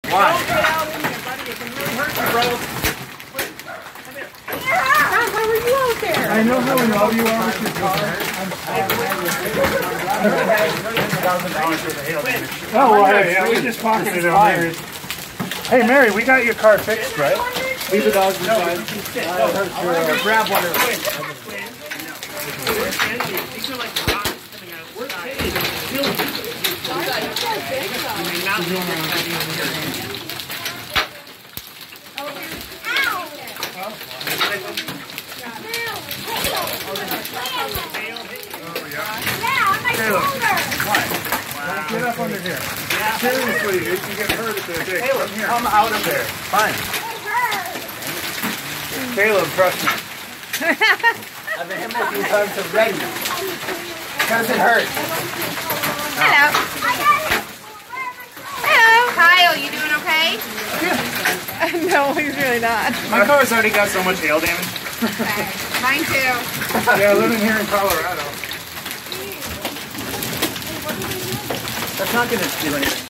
Why? Don't get out in there, buddy. It can really hurt you, bro. Come here. How are you out there? I know how in love you are with your car. $1,000 worth of hail damage. Oh, well, hey, yeah, we're just talking to them, Mary. Hey, Mary, we got your car fixed, right? Leave the dogs inside. Grab one of them. These are like rocks coming out of the sky. You may not be Get up under here. Seriously, if you get hurt at the dick, Caleb, come out of there. Fine. Caleb, trust me. I've been hit a few times already. Doesn't hurt. Hello. Hello. Kyle, you doing okay? No, he's really not. My car's already got so much hail damage. Mine too. Yeah, living here in Colorado. That's not going to do anything.